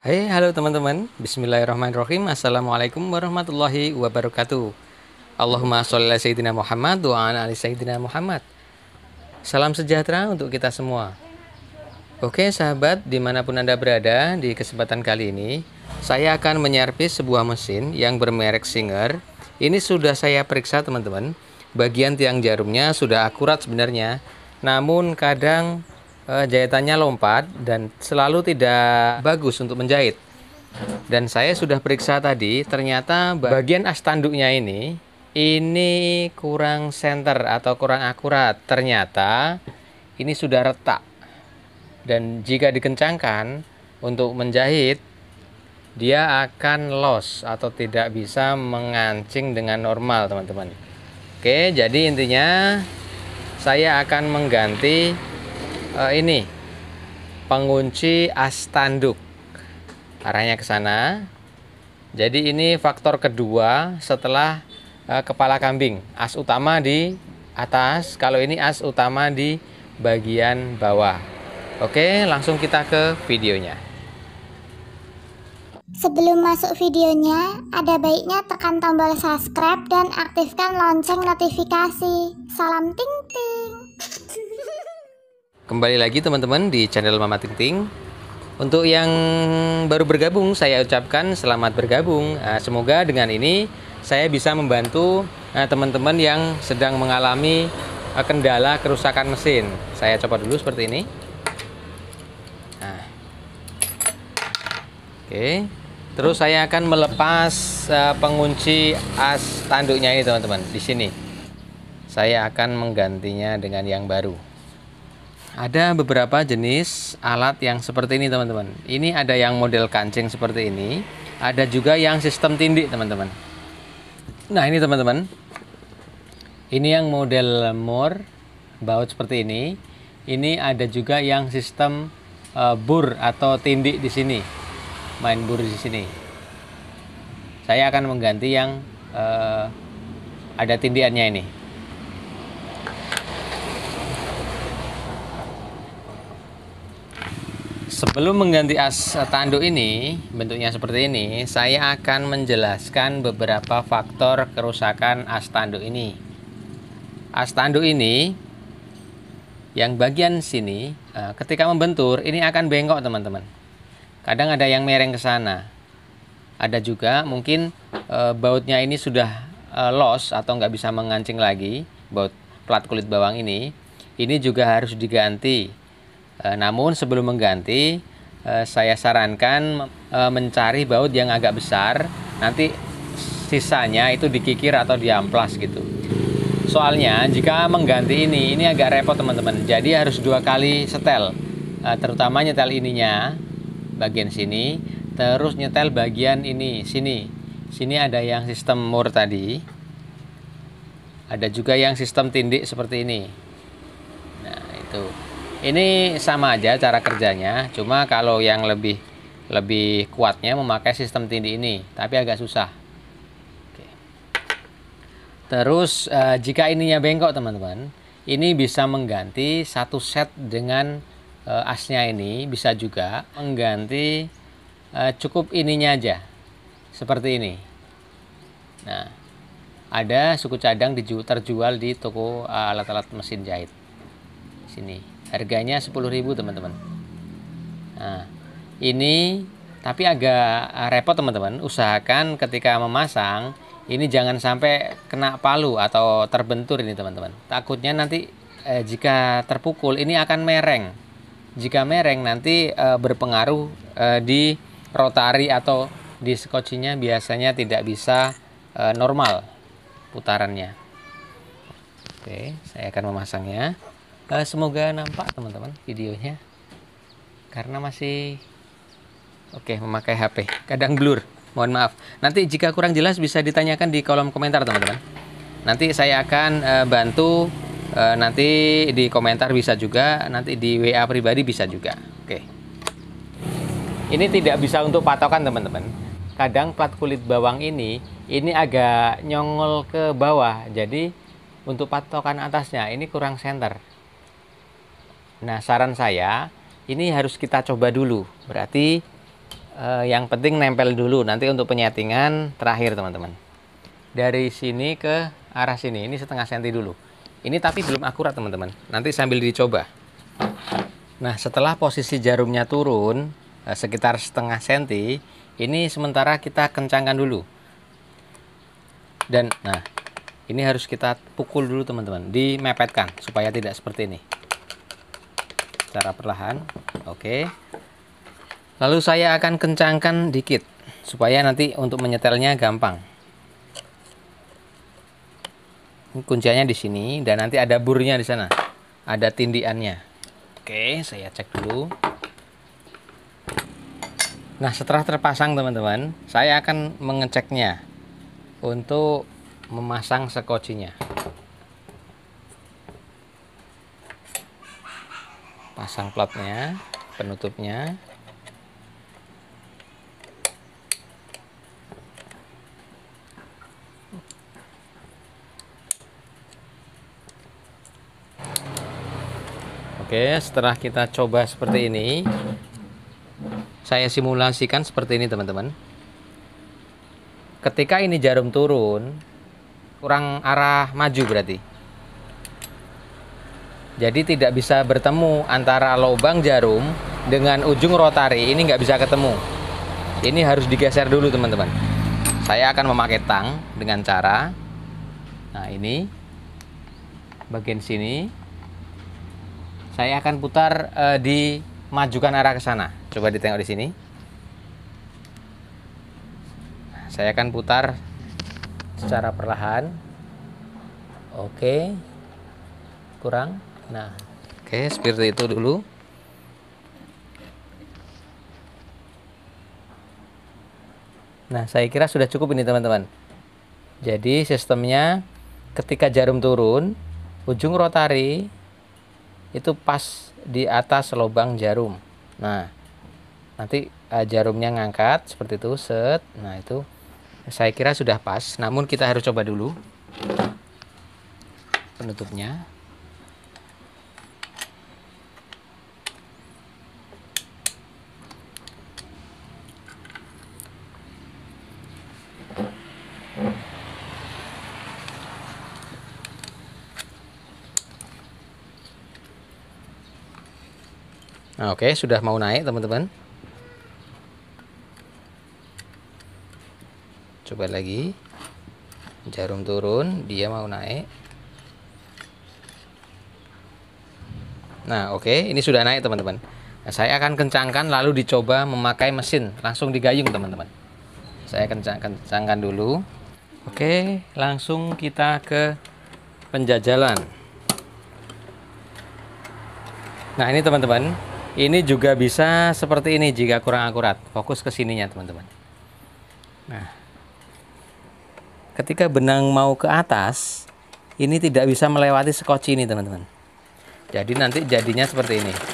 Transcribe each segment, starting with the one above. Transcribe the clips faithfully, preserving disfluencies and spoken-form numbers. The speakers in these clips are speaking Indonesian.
Hai, halo teman-teman. Bismillahirrahmanirrahim. Assalamualaikum warahmatullahi wabarakatuh. Allahumma sholli ala sayyidina Muhammad wa ala ali sayyidina Muhammad. Salam sejahtera untuk kita semua. Oke sahabat, dimanapun Anda berada, di kesempatan kali ini saya akan menyervis sebuah mesin yang bermerek Singer. Ini sudah saya periksa teman-teman. Bagian tiang jarumnya sudah akurat sebenarnya, namun kadang eh, jahitannya lompat dan selalu tidak bagus untuk menjahit. Dan saya sudah periksa tadi, ternyata bagian as tanduknya ini ini kurang center atau kurang akurat. Ternyata ini sudah retak. Dan jika dikencangkan untuk menjahit, dia akan loss atau tidak bisa mengancing dengan normal, teman-teman. Oke, jadi intinya saya akan mengganti uh, ini pengunci as tanduk, arahnya ke sana. Jadi ini faktor kedua setelah uh, kepala kambing. As utama di atas, kalau ini as utama di bagian bawah. Oke, langsung kita ke videonya. Sebelum masuk videonya, ada baiknya tekan tombol subscribe dan aktifkan lonceng notifikasi. Salam ting ting. Kembali lagi teman-teman di channel Mama Ting Ting. Untuk yang baru bergabung, saya ucapkan selamat bergabung. Semoga dengan ini saya bisa membantu teman-teman yang sedang mengalami kendala kerusakan mesin. Saya coba dulu seperti ini. Nah. Oke. Terus saya akan melepas uh, pengunci as tanduknya ini teman-teman. Di sini saya akan menggantinya dengan yang baru. Ada beberapa jenis alat yang seperti ini teman-teman. Ini ada yang model kancing seperti ini, ada juga yang sistem tindik teman-teman. Nah ini teman-teman, ini yang model Moore baut seperti ini. Ini ada juga yang sistem uh, bur atau tindik di sini. Main bur di sini. Saya akan mengganti yang uh, ada tindiannya ini. Sebelum mengganti as tanduk ini, bentuknya seperti ini, saya akan menjelaskan beberapa faktor kerusakan as tanduk ini. As tanduk ini, yang bagian sini, uh, ketika membentur, ini akan bengkok teman-teman. Kadang ada yang mereng ke sana. Ada juga mungkin e, bautnya ini sudah e, loss atau nggak bisa mengancing lagi. Baut plat kulit bawang ini. Ini juga harus diganti. E, namun sebelum mengganti, e, saya sarankan e, mencari baut yang agak besar. Nanti sisanya itu dikikir atau diamplas gitu. Soalnya jika mengganti ini, ini agak repot teman-teman. Jadi harus dua kali setel. E, terutama nyetel ininya. Bagian sini, terus nyetel bagian ini sini sini ada yang sistem Moore tadi, ada juga yang sistem tindik seperti ini. Nah itu ini sama aja cara kerjanya, cuma kalau yang lebih lebih kuatnya memakai sistem tindik ini, tapi agak susah. Oke. Terus eh, jika ininya bengkok teman-teman, ini bisa mengganti satu set dengan asnya ini, bisa juga mengganti uh, cukup ininya aja seperti ini. Nah ada suku cadang terjual di toko alat-alat uh, mesin jahit sini, harganya sepuluh ribu teman-teman. Nah ini tapi agak repot teman-teman, usahakan ketika memasang ini jangan sampai kena palu atau terbentur ini teman-teman. Takutnya nanti eh, jika terpukul ini akan mereng. Jika mereng nanti e, berpengaruh e, di rotari atau di skocinya, biasanya tidak bisa e, normal putarannya. Oke, saya akan memasangnya. E, semoga nampak teman-teman videonya, karena masih oke memakai H P, kadang blur. Mohon maaf. Nanti jika kurang jelas bisa ditanyakan di kolom komentar teman-teman. Nanti saya akan e, bantu. E, nanti di komentar bisa juga, nanti di W A pribadi bisa juga. Oke. Ini tidak bisa untuk patokan teman-teman. Kadang plat kulit bawang ini ini agak nyongol ke bawah. Jadi untuk patokan atasnya ini kurang center. Nah, saran saya ini harus kita coba dulu. Berarti Uh, yang penting nempel dulu, nanti untuk penyetingan terakhir teman-teman. Dari sini ke arah sini, ini setengah senti dulu. Ini tapi belum akurat teman-teman, nanti sambil dicoba. Nah, setelah posisi jarumnya turun uh, sekitar setengah senti, ini sementara kita kencangkan dulu. Dan nah, ini harus kita pukul dulu teman-teman, dimepetkan supaya tidak seperti ini. Secara perlahan, oke. Lalu saya akan kencangkan dikit supaya nanti untuk menyetelnya gampang. Ini kuncinya di sini dan nanti ada burnya di sana, ada tindiannya. Oke, saya cek dulu. Nah, setelah terpasang teman-teman, saya akan mengeceknya untuk memasang sekocinya. Pasang plotnya, penutupnya. Oke, setelah kita coba seperti ini, saya simulasikan seperti ini teman-teman. Ketika ini jarum turun, kurang arah maju berarti. Jadi tidak bisa bertemu antara lubang jarum dengan ujung rotari, ini nggak bisa ketemu. Ini harus digeser dulu teman-teman. Saya akan memakai tang dengan cara, nah ini, bagian sini. Saya akan putar uh, dimajukan arah ke sana. Coba ditengok di sini. Saya akan putar secara perlahan. Oke. Kurang. Nah, oke, seperti itu dulu. Nah, saya kira sudah cukup ini teman-teman. Jadi sistemnya ketika jarum turun, ujung rotari itu pas di atas lubang jarum. Nah, nanti uh, jarumnya ngangkat seperti itu, set. Nah, itu saya kira sudah pas. Namun kita harus coba dulu penutupnya. Nah, oke, sudah mau naik teman-teman. Coba lagi. Jarum turun, dia mau naik. Nah, oke, ini sudah naik teman-teman. Nah, saya akan kencangkan lalu dicoba memakai mesin, langsung digayung teman-teman. Saya kencang kencangkan dulu. Oke, langsung kita ke penjajalan. Nah, ini teman-teman, ini juga bisa seperti ini jika kurang akurat. Fokus ke sininya teman-teman. Nah, ketika benang mau ke atas, ini tidak bisa melewati skoci ini teman-teman. Jadi nanti jadinya seperti ini.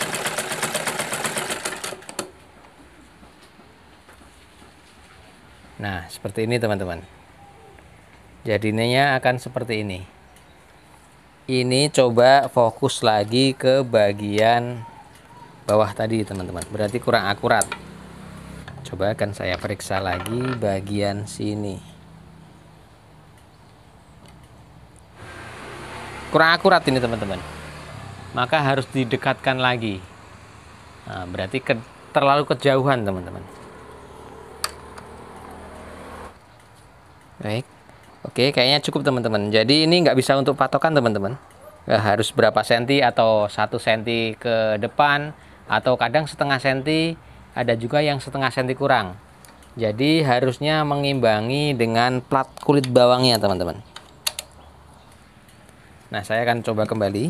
Nah, seperti ini teman-teman. Jadinya akan seperti ini. Ini coba fokus lagi ke bagian bawah tadi teman-teman, berarti kurang akurat. Coba akan saya periksa lagi bagian sini. Kurang akurat ini teman-teman, maka harus didekatkan lagi. Nah, berarti ke, terlalu kejauhan teman-teman. Baik, oke, kayaknya cukup teman-teman. Jadi ini nggak bisa untuk patokan teman-teman, harus berapa senti atau satu senti ke depan, atau kadang setengah senti, ada juga yang setengah senti kurang. Jadi harusnya mengimbangi dengan plat kulit bawangnya teman-teman. Nah, saya akan coba kembali.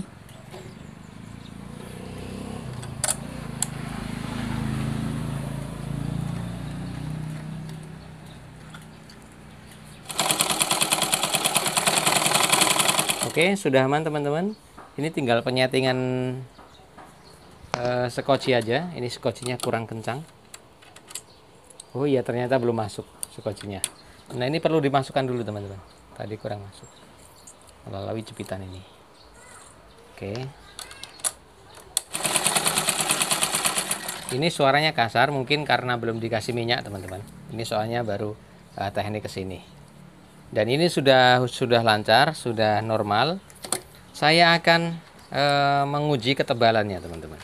Oke, sudah aman teman-teman. Ini tinggal penyetingan Uh, skoci aja. Ini skocinya kurang kencang. Oh iya, ternyata belum masuk skocinya. Nah, ini perlu dimasukkan dulu teman-teman. Tadi kurang masuk melalui jepitan ini. Oke. Ini suaranya kasar mungkin karena belum dikasih minyak teman-teman. Ini soalnya baru uh, teknik kesini. Dan ini sudah sudah lancar, sudah normal. Saya akan uh, menguji ketebalannya teman-teman.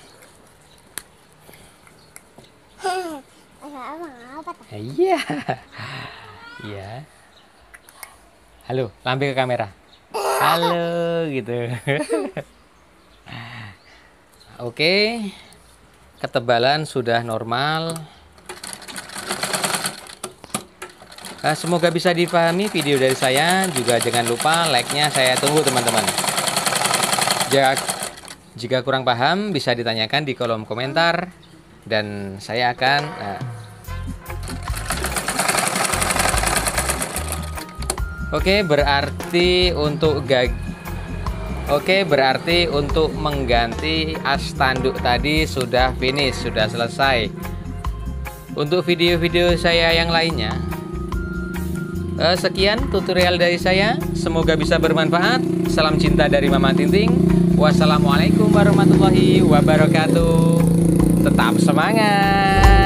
Iya, iya. Halo, lambe ke kamera. Halo, gitu. Oke, ketebalan sudah normal. Nah, semoga bisa dipahami video dari saya. Juga jangan lupa like-nya saya tunggu teman-teman. Jika, jika kurang paham bisa ditanyakan di kolom komentar dan saya akan uh, Oke, berarti untuk gag Oke, berarti untuk mengganti as tanduk tadi sudah finish, sudah selesai. Untuk video-video saya yang lainnya, Uh, sekian tutorial dari saya, semoga bisa bermanfaat. Salam cinta dari Mama Tinting. Wassalamualaikum warahmatullahi wabarakatuh. Tetap semangat.